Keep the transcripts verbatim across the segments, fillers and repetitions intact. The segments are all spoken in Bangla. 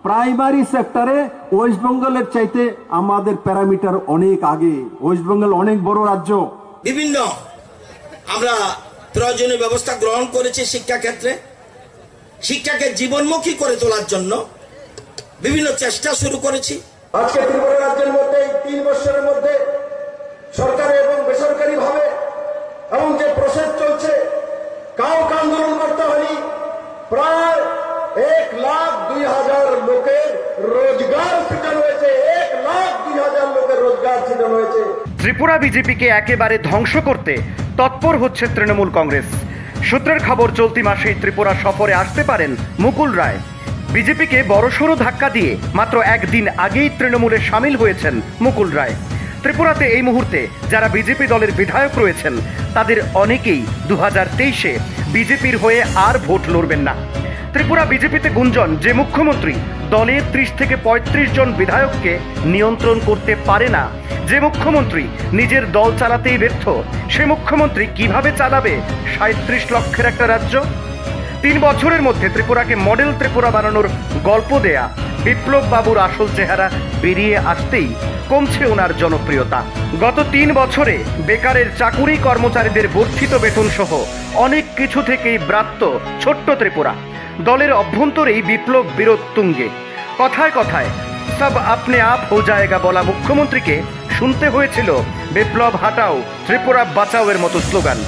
প্রাইমারি সেক্টরে ওয়েস্ট বেঙ্গলের চাইতে আমাদের প্যারামিটার অনেক আগে। ওয়েস্ট বেঙ্গল অনেক বড় রাজ্য। বিভিন্ন আমরা প্রয়োজনীয় ব্যবস্থা গ্রহণ করেছি শিক্ষা ক্ষেত্রে, শিক্ষাকে জীবনমুখী করে তোলার জন্য বিভিন্ন চেষ্টা শুরু করেছি। আজকে ত্রিপুরা রাজ্যের মধ্যে তিন বছরের মধ্যে সরকারি এবং বেসরকারি ভাবে এবং যে প্রসেস চলছে, কাউকে আন্দোলন করতে হয়নি। প্রায় এক লাখ দুই হাজার লোকের রোজগার সৃজন হয়েছে। এক লাখ দুই হাজার লোকের রোজগার সৃজন হয়েছে। ত্রিপুরা বিজেপিকে একেবারে ধ্বংস করতে তৎপর হচ্ছে তৃণমূল কংগ্রেস। সূত্রের খবর, চলতি মাসেই ত্রিপুরা সফরে আসতে পারেন মুকুল রায়। বিজেপিকে বড়সড় ধাক্কা দিয়ে মাত্র একদিন আগেই তৃণমূলে সামিল হয়েছেন মুকুল রায়। ত্রিপুরাতে এই মুহূর্তে যারা বিজেপি দলের বিধায়ক রয়েছেন তাদের অনেকেই দু হাজার তেইশে বিজেপির হয়ে আর ভোট লড়বেন না। ত্রিপুরা বিজেপিতে গুঞ্জন যে মুখ্যমন্ত্রী দলের ত্রিশ থেকে পঁয়ত্রিশ জন বিধায়ককে নিয়ন্ত্রণ করতে পারে না, যে মুখ্যমন্ত্রী নিজের দল চালাতেই ব্যর্থ, সে মুখ্যমন্ত্রী কিভাবে চালাবে সাঁত্রিশ লক্ষের একটা রাজ্য? তিন বছরের মধ্যে ত্রিপুরাকে মডেল ত্রিপুরা বানানোর গল্প দেয়া বিপ্লব বাবুর আসল চেহারা বেরিয়ে আসতেই কমছে ওনার জনপ্রিয়তা। গত তিন বছরে বেকারের চাকুরি কর্মচারীদের বর্ধিত বেতন সহ অনেক কিছু থেকেই ব্রাত্য ছোট্ট ত্রিপুরা। দলের অভ্যন্তরেই বিপ্লব বিরোধ তুঙ্গে। কথায় কথায় সব আপনে আপ হো জায়েগা বলা মুখ্যমন্ত্রীকে শুনতে হয়েছিল বিপ্লব হাটাও ত্রিপুরা বাঁচাও এর মতো স্লোগান।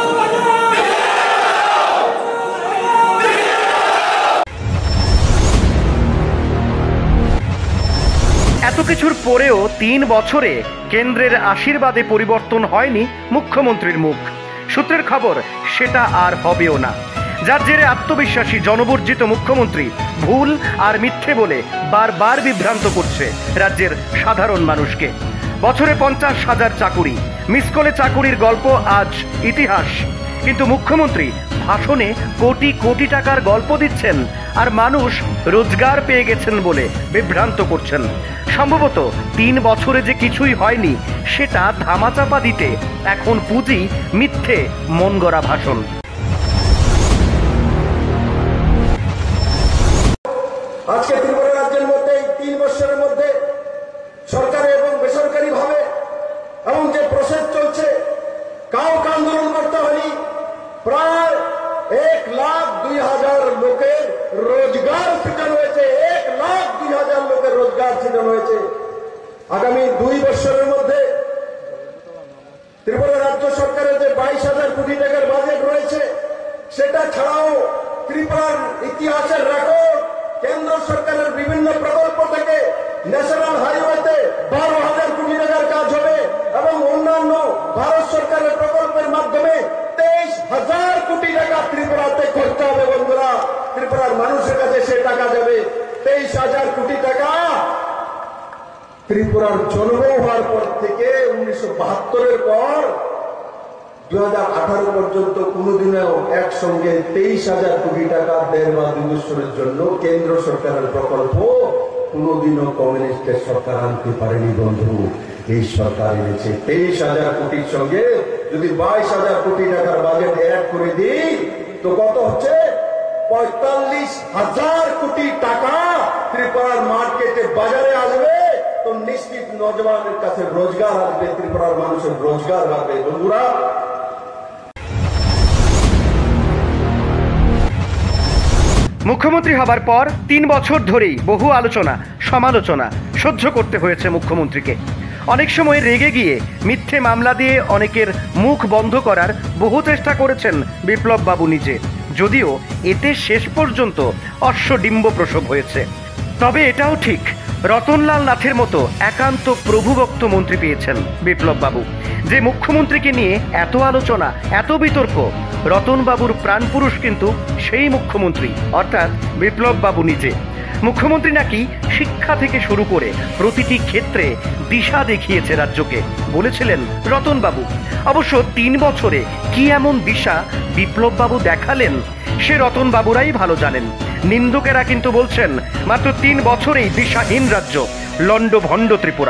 এত কিছুর পরেও তিন বছরে কেন্দ্রের আশীর্বাদে পরিবর্তন হয়নি মুখ্যমন্ত্রীর মুখ। সূত্রের খবর, সেটা আর হবেও না। যার জেরে আত্মবিশ্বাসী জনবর্জিত মুখ্যমন্ত্রী ভুল আর মিথ্যে বলে বারবার বিভ্রান্ত করছে রাজ্যের সাধারণ মানুষকে। বছরে পঞ্চাশ হাজার চাকুরি, মিসকলে চাকুরির গল্প আজ ইতিহাস। কিন্তু মুখ্যমন্ত্রী ভাষণে কোটি কোটি টাকার গল্প দিচ্ছেন আর মানুষ রোজগার পেয়ে গেছেন বলে বিভ্রান্ত করছেন। সম্ভবত তিন বছরে যে কিছুই হয়নি সেটা ধামাচাপা দিতে এখন পুঁজি মিথ্যে মন গড়া ভাষণ। আজকে ত্রিপুরা রাজ্যের মধ্যে তিন বছরের মধ্যে সরকারি এবং বেসরকারি ভাবে এবং যে প্রসেস চলছে, কাউকে আন্দোলন করতে হয়নি। প্রায় এক লাখ দুই হাজার লোকের রোজগার সৃজন হয়েছে। এক লাখ দুই হাজার লোকের রোজগার সৃজন হয়েছে। আগামী দুই বছরের মধ্যে ত্রিপুরা রাজ্য সরকারের যে বাইশ হাজার কোটি টাকার বাজেট রয়েছে, সেটা ছাড়াও ত্রিপুরার ইতিহাসের রেকর্ড কেন্দ্র সরকারের বিভিন্ন প্রকল্প থেকে ন্যাশনাল হাইওয়েতে বারো হাজার কোটি টাকার কাজ হবে এবং অন্যান্য ভারত সরকারের প্রকল্পের মাধ্যমে তেইশ হাজার কোটি টাকা ত্রিপুরাতে খরচ হবে। বন্ধুরা, ত্রিপুরার মানুষের কাছে সে টাকা যাবে। তেইশ হাজার কোটি টাকা ত্রিপুরার জন্ম হওয়ার পর থেকে উনিশশো বাহাত্তরের পর দু হাজার আঠারো পর্যন্ত কোনদিনও একসঙ্গে তেইশ হাজার কোটি টাকা দেড় বা দুই বছরের জন্য কেন্দ্র সরকারের প্রকল্প কোনদিনও কমিউনিস্টের সরকার আনতে পারেনি। বন্ধু, এই সরকার এনেছে তেইশ হাজার কোটির সঙ্গে যদি বাইশ হাজার কোটি টাকার বাজেট অ্যাড করে দিই তো কত হচ্ছে? পঁয়তাল্লিশ হাজার কোটি টাকা ত্রিপুরার মার্কেটে বাজারে আসবে। তো নিশ্চিত নজওয়ানের কাছে রোজগার আসবে, ত্রিপুরার মানুষের রোজগার বাড়বে। বন্ধুরা, মুখ্যমন্ত্রী হবার পর তিন বছর ধরেই বহু আলোচনা সমালোচনা সহ্য করতে হয়েছে মুখ্যমন্ত্রীকে। অনেক সময় রেগে গিয়ে মিথ্যে মামলা দিয়ে অনেকের মুখ বন্ধ করার বহু চেষ্টা করেছেন বিপ্লব বাবু নিজে, যদিও এতে শেষ পর্যন্ত অশ্বডিম্ব প্রসব হয়েছে। তবে এটাও ঠিক, রতনলাল নাথের মতো একান্ত প্রভুভক্ত মন্ত্রী পেয়েছেন বিপ্লব বাবু। যে মুখ্যমন্ত্রীকে নিয়ে এত আলোচনা, এত বিতর্ক, রতনবাবুর প্রাণপুরুষ কিন্তু সেই মুখ্যমন্ত্রী অর্থাৎ বিপ্লব বাবু নিজে। মুখ্যমন্ত্রী নাকি শিক্ষা থেকে শুরু করে প্রতিটি ক্ষেত্রে দিশা দেখিয়েছে রাজ্যকে, বলেছিলেন রতনবাবু। অবশ্য তিন বছরে কি এমন দিশা বিপ্লব বাবু দেখালেন সে রতনবাবুরাই ভালো জানেন। নিন্দুকেরা কিন্তু বলছেন মাত্র তিন বছরেই দিশাহীন রাজ্য, লন্ড ভণ্ড ত্রিপুরা।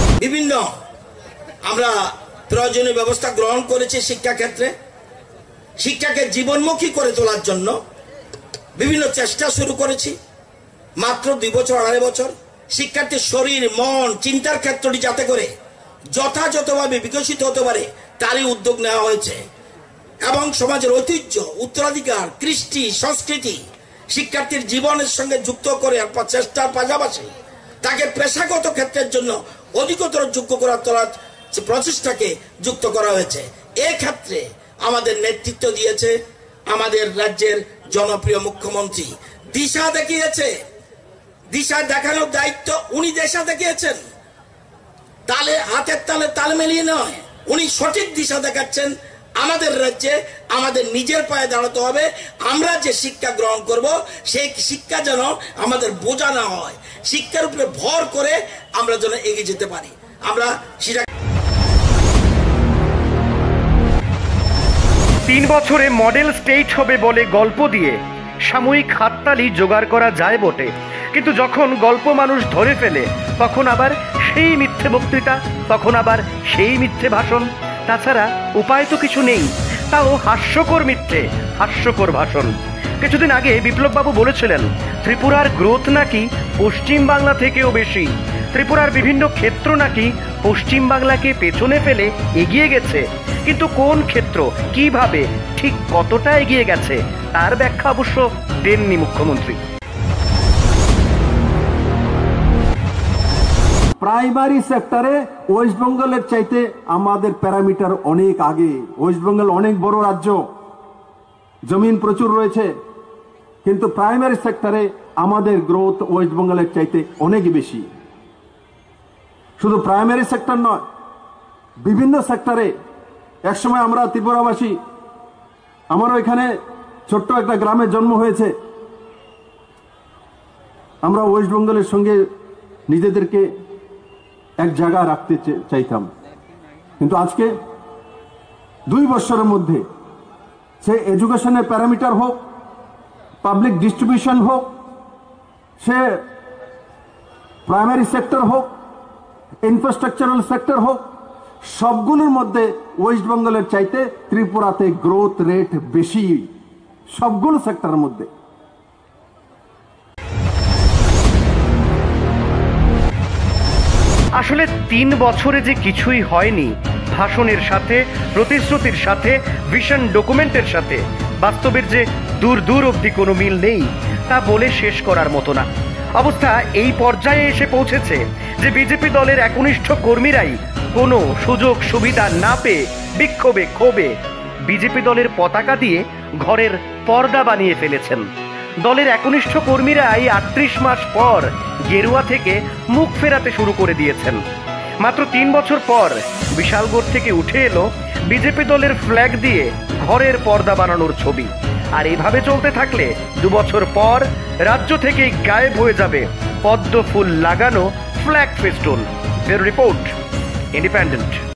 বিভিন্ন আমরা প্রয়োজনীয় ব্যবস্থা গ্রহণ করেছি শিক্ষা ক্ষেত্রে, শিক্ষাকে জীবনমুখী করে তোলার জন্য বিভিন্ন চেষ্টা শুরু করেছি। মাত্র দুই বছর আড়াই বছর শিক্ষার্থীর শরীর, মন, চিন্তার ক্ষেত্রটি যাতে করে যথাযথভাবে বিকশিত হতে পারে তারই উদ্যোগ নেওয়া হয়েছে এবং সমাজের ঐতিহ্য, উত্তরাধিকার, কৃষ্টি, সংস্কৃতি শিক্ষার্থীর জীবনের সঙ্গে যুক্ত করে চেষ্টার পাশাপাশি তাকে পেশাগত ক্ষেত্রের জন্য অধিকতর যোগ্য করা তোলার প্রচেষ্টাকে যুক্ত করা হয়েছে। এই ক্ষেত্রে আমাদের নেতৃত্ব দিয়েছে আমাদের রাজ্যের জনপ্রিয় মুখ্যমন্ত্রী। দিশা দেখিয়েছে, দিশা দেখানোর দায়িত্ব উনি দিশা দেখিয়েছেন, তালে হাতের তালে তাল মিলিয়ে নয়, উনি সঠিক দিশা দেখাচ্ছেন। আমাদের রাজ্যে আমাদের নিজের পায়ে দাঁড়াতে হবে। আমরা যে শিক্ষা গ্রহণ করব সেই শিক্ষা যেন আমাদের বোঝা না হয়, শিক্ষার উপরে ভর করে আমরা যেন এগিয়ে যেতে পারি। আমরা সেটা তিন বছরে মডেল স্টেট হবে বলে গল্প দিয়ে সাময়িক হাততালি জোগাড় করা যায় বটে, কিন্তু যখন গল্প মানুষ ধরে ফেলে তখন আবার সেই মিথ্যে বক্তৃতা, তখন আবার সেই মিথ্যে ভাষণ। তাছাড়া উপায় তো কিছু নেই, তাও হাস্যকর মিথ্যে, হাস্যকর ভাষণ। কিছুদিন আগে বিপ্লববাবু বলেছিলেন ত্রিপুরার গ্রোথ নাকি পশ্চিম বাংলা থেকেও বেশি, ত্রিপুরার বিভিন্ন ক্ষেত্র নাকি পশ্চিম বাংলাকে পেছনে ফেলে এগিয়ে গেছে। কিন্তু কোন ক্ষেত্র, কিভাবে, ঠিক কতটা এগিয়ে গেছে তার ব্যাখ্যা অবশ্য দেননি মুখ্যমন্ত্রী। প্রাইমারি সেক্টরে ওয়েস্ট বেঙ্গলের চাইতে আমাদের প্যারামিটার অনেক আগে। ওয়েস্ট বেঙ্গল অনেক বড় রাজ্য, জমিন প্রচুর রয়েছে, কিন্তু প্রাইমারি সেক্টরে আমাদের গ্রোথ ওয়েস্ট বেঙ্গলের চাইতে অনেক বেশি। শুধু প্রাইমারি সেক্টর নয়, বিভিন্ন সেক্টরে। একসময় আমরা ত্রিপুরাবাসী, আমারও এখানে ছোট্ট একটা গ্রামে জন্ম হয়েছে, আমরা ওয়েস্ট বেঙ্গলের সঙ্গে নিজেদেরকে এক জায়গায় রাখতে চাইতাম, কিন্তু আজকে দুই বছরের মধ্যে সে এডুকেশনের প্যারামিটার হোক, পাবলিক ডিস্ট্রিবিউশন হোক, সে প্রাইমারি সেক্টর হোক, ইনফ্রাস্ট্রাকচারাল সেক্টর হোক, সবগুলোর মধ্যে ওয়েস্ট বেঙ্গলের চাইতে ত্রিপুরাতে গ্রোথ রেট বেশি, সবগুলো সেক্টরের মধ্যে। আসলে তিন বছরে যে কিছুই হয়নি, ভাষণের সাথে, প্রতিশ্রুতির সাথে, ভিশন ডকুমেন্টের সাথে বাস্তবের যে দূর দূর অবধি কোনো মিল নেই তা বলে শেষ করার মতো না। অবস্থা এই পর্যায়ে এসে পৌঁছেছে যে বিজেপি দলের একনিষ্ঠ কর্মীরাই কোনো সুযোগ সুবিধা না পেয়ে বিক্ষোভে, ক্ষোভে বিজেপি দলের পতাকা দিয়ে ঘরের পর্দা বানিয়ে ফেলেছেন। দলের একনিষ্ঠ কর্মীরা এই আটত্রিশ মাস পর গেরুয়া থেকে মুখ ফেরাতে শুরু করে দিয়েছেন। মাত্র তিন বছর পর বিশালগড় থেকে উঠে এলো বিজেপি দলের ফ্ল্যাগ দিয়ে ঘরের পর্দা বানানোর ছবি। আর এভাবে চলতে থাকলে দু বছর পর রাজ্য থেকেই গায়েব হয়ে যাবে পদ্ম ফুল লাগানো flag festoon. Bureau report, independent.